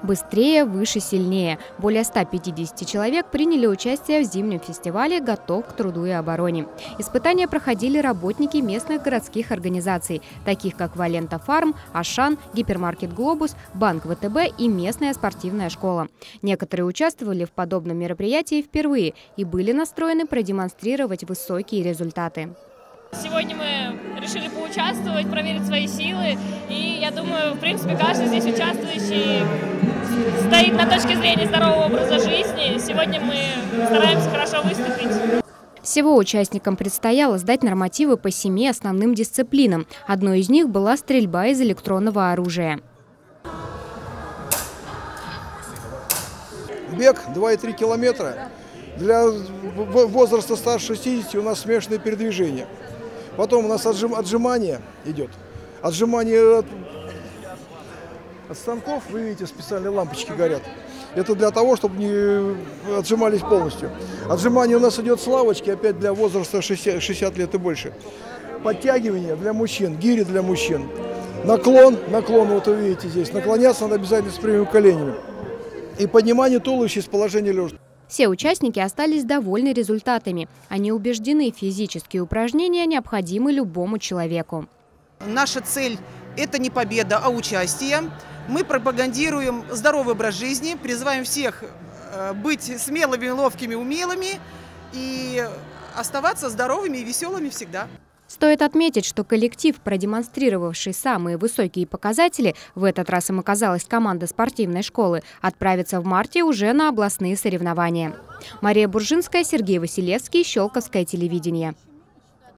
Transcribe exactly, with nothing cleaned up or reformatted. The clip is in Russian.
Быстрее, выше, сильнее. Более ста пятидесяти человек приняли участие в зимнем фестивале «Готов к труду и обороне». Испытания проходили работники местных городских организаций, таких как Валента Фарм, Ашан, гипермаркет «Глобус», банк вэ тэ бэ и местная спортивная школа. Некоторые участвовали в подобном мероприятии впервые и были настроены продемонстрировать высокие результаты. Сегодня мы решили поучаствовать, проверить свои силы. И я думаю, в принципе, каждый здесь участвующий стоит на точке зрения здорового образа жизни. Сегодня мы стараемся хорошо выступить. Всего участникам предстояло сдать нормативы по семи основным дисциплинам. Одной из них была стрельба из электронного оружия. Бег два и три километра. Для возраста старше шестидесяти у нас смешанное передвижение. Потом у нас отжим, отжимание идет. Отжимание от, от станков, вы видите, специальные лампочки горят. Это для того, чтобы не отжимались полностью. Отжимание у нас идет с лавочки, опять для возраста шестидесяти лет и больше. Подтягивание для мужчин, гири для мужчин. Наклон, наклон, вот вы видите здесь. Наклоняться надо обязательно с прямыми коленями. И поднимание туловища из положения лежа. Все участники остались довольны результатами. Они убеждены, физические упражнения необходимы любому человеку. Наша цель – это не победа, а участие. Мы пропагандируем здоровый образ жизни, призываем всех быть смелыми, ловкими, умелыми и оставаться здоровыми и веселыми всегда. Стоит отметить, что коллектив, продемонстрировавший самые высокие показатели, в этот раз им оказалась команда спортивной школы, отправится в марте уже на областные соревнования. Мария Буржинская, Сергей Василевский, Щелковское телевидение.